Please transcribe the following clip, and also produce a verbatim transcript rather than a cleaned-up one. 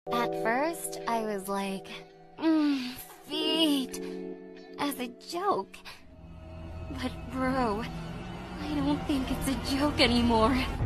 At first, I was like, mm, feet, as a joke. But bro, I don't think it's a joke anymore.